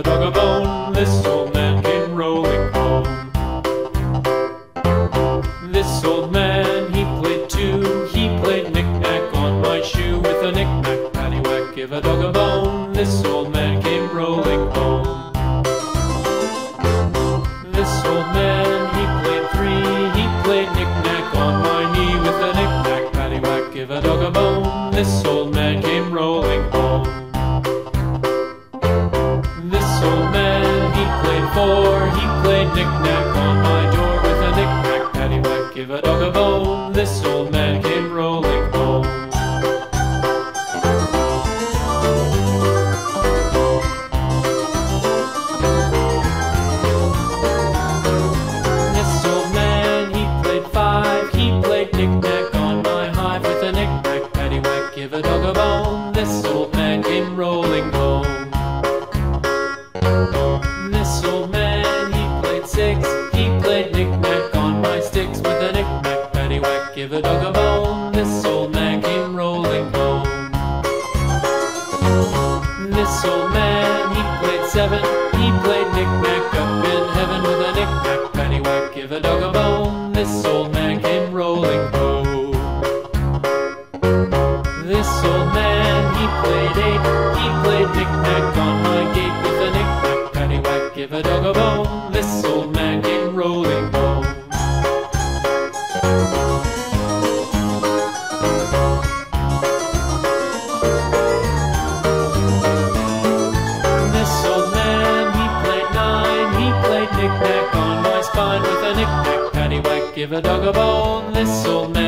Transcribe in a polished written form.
dog a bone. This old man came rolling home. This old man, he played too. He played knick-knack on my shoe with a knick-knack, paddywhack, give a dog a bone. This old man came rolling home. This old man, he played three. He played knick-knack on my knee with a knick-knack, paddywhack, give a dog a bone. This old man came rolling home. This old man, he played four. He played knick-knack on my door with a knick-knack, paddywhack, give a dog a bone. This old man came rolling home. This old man, he played five. He played knick-knack on my hive with a knick-knack, paddywhack, give a dog a bone. This old man came rolling home. This old man, he played six. He played knick-knack on my sticks with a knick-knack, paddywhack, give a dog a bone. This old man came rolling home. This old man, he played seven. He played knick-knack up in heaven with a knick-knack, paddywhack, give a dog a bone. This old man came rolling home. This old man, he played eight. He played knick-knack on my gate with a knick-knack, paddywhack, give a dog a bone. This old man came rolling home. This old man, he played nine. He played knick-knack on my spine with a knick-knack, paddywhack, give a dog a bone. This old man